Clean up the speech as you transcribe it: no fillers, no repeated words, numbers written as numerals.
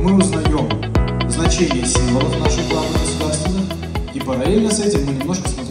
мы узнаем значение символов наших главных государственных, и параллельно с этим мы немножко смотрим